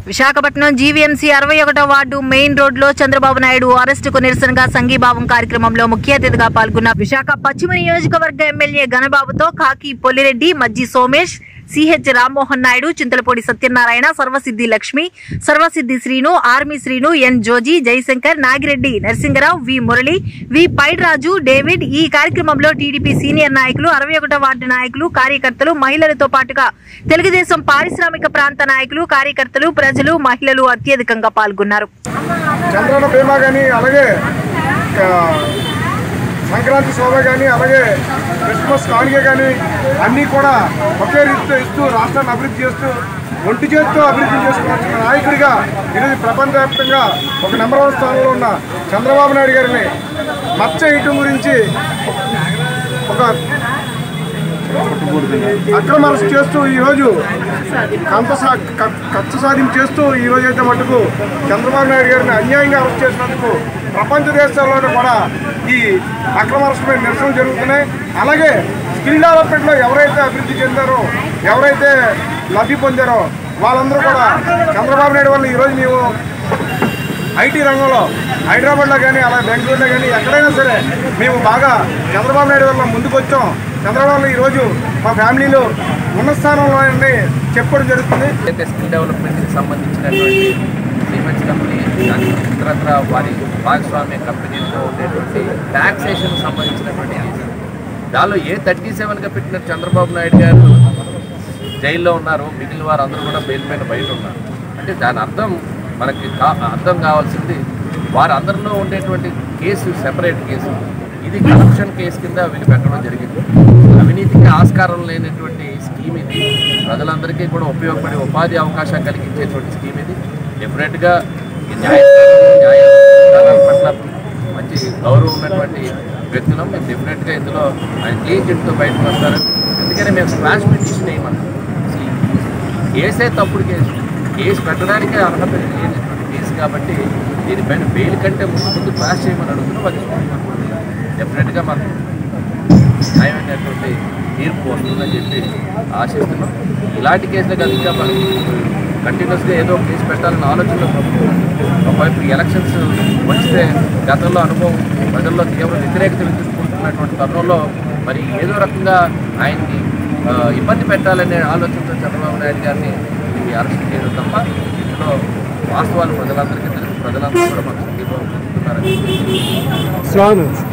Visakhapatnam GVMC 61వ ward main road లో చంద్రబాబు నాయుడు అరెస్టుకు నిరసనగా సంఘీభావం కార్యక్రమంలో ముఖ్య అతిథిగా పాల్గొన్న విశాఖ పశ్చిమ నియోజకవర్గ ఎమ్మెల్యే గణబాబుతో Kaki Pollireddy, Majji Somesh, CH Rammohan Naidu, Chintalapudi Satyanarayana, Sarvasiddhi Lakshmi, Sarvasiddhi Srinu, army Srinu, N Joji, Jayashankar, Nagireddy Narasingarao, V Murali, V Paidraju, David. ఈ కార్యక్రమంలో టీడీపీ సీనియర్ నాయకులు, 61వ వార్డు నాయకులు, కార్యకర్తలు, మహిళలతో పాటుగా తెలుగుదేశం పారిశ్రామిక ప్రాంత నాయకులు, కార్యకర్తలు, ప్రజలు, మహిళలు అత్యధికంగా పాల్గొన్నారు. సంక్రాంతి శోభ కానీ అలాగే క్రిస్మస్ కానుక కానీ అన్నీ కూడా ఒకే రీతితో ఇస్తూ రాష్ట్రాన్ని అభివృద్ధి చేస్తూ ఒంటి చేతితో అభివృద్ధి చేసుకోవాల్సిన నాయకుడిగా ఈరోజు ప్రపంచవ్యాప్తంగా ఒక నెంబర్ 1 స్థానంలో ఉన్న చంద్రబాబు నాయుడు గారిని మచ్చ ఇటు గురించి ఒక అక్రమ అరెస్ట్ చేస్తూ ఈరోజు కక్ష సాధింపు చేస్తూ ఈరోజు అయితే మటుకు చంద్రబాబు నాయుడు గారిని అన్యాయంగా అరెస్ట్ చేసినందుకు ప్రపంచ దేశాల్లోనూ కూడా ఈ అక్రమ అరెస్టుపై నిరసనలు జరుగుతున్నాయి. అలాగే స్కిల్ డెవలప్మెంట్లో ఎవరైతే అభివృద్ధి చెందారో, ఎవరైతే లబ్ధి పొందారో వాళ్ళందరూ కూడా చంద్రబాబు నాయుడు వల్ల ఈరోజు మేము ఐటీ రంగంలో హైదరాబాద్లో కానీ అలా బెంగళూరులో కానీ ఎక్కడైనా సరే మేము బాగా చంద్రబాబు నాయుడు వల్ల ముందుకు వచ్చాం. చంద్రబాబు ఈరోజు మా ఫ్యామిలీలో ఉన్న స్థానంలో చెప్పడం జరుగుతుంది. స్కిల్ డెవలప్మెంట్కి సంబంధించినటువంటి సిమెంట్స్ కంపెనీ కానీ ఇతరత్ర వారి భాగస్వామ్య కంపెనీలతో ఉండేటువంటి ట్యాక్సేషన్ సంబంధించినటువంటి దానిలో 37గా పెట్టిన చంద్రబాబు నాయుడు గారు జైల్లో ఉన్నారు. మిగిలిన వారు అందరూ కూడా బెయిల్ పైన బయట ఉన్నారు. అంటే దాని అర్థం మనకి అర్థం కావాల్సింది వారందరిలో ఉండేటువంటి కేసు సెపరేట్ కేసు, ఇది కరప్షన్ కేసు కింద వీళ్ళు పెట్టడం జరిగింది. అవినీతికి ఆస్కారం లేనటువంటి స్కీమ్ ఇది. ప్రజలందరికీ కూడా ఉపయోగపడే ఉపాధి అవకాశం కలిగించేటువంటి స్కీమ్ ఇది. డెఫినెట్గా న్యాయ పట్ల మంచి గౌరవం ఉన్నటువంటి వ్యక్తులం. మేము డెఫినెట్గా ఇందులో ఆయన క్లీన్ చిట్తో బయటకు వస్తారు. అందుకని మేము స్క్వాష్ పిటిషన్ వేయమన్నాం. కేసే తప్పుడు కేసు పెట్టడానికే అర్హత లేనటువంటి కేసు కాబట్టి దీనిపైన బెయిల్ కంటే ముందు క్రాష్ చేయమని అడుగుతున్నాం. అది డెఫినెట్గా మాకు న్యాయమైనటువంటి తీర్పు వస్తుందని చెప్పి ఆశిస్తున్నాం. ఇలాంటి కేసులు కాదు, ఇంకా మనం కంటిన్యూస్గా ఏదో కేసు పెట్టాలన్న ఆలోచనలో ప్రభుత్వం ఒకవైపు ఎలక్షన్స్ వస్తే గతంలో అనుభవం ప్రజల్లో తీవ్ర వ్యతిరేకతలు తీసుకుంటున్నటువంటి తరుణంలో మరి ఏదో రకంగా ఆయన్ని ఇబ్బంది పెట్టాలనే ఆలోచనతో చంద్రబాబు నాయుడు గారిని ఇది అరెస్ట్ చేయడం తప్ప ఇందులో వాస్తవాలు ప్రజలందరికీ తెలుసు. ప్రజలందరూ కూడా మాకు సంగీతం పొందుతున్నారని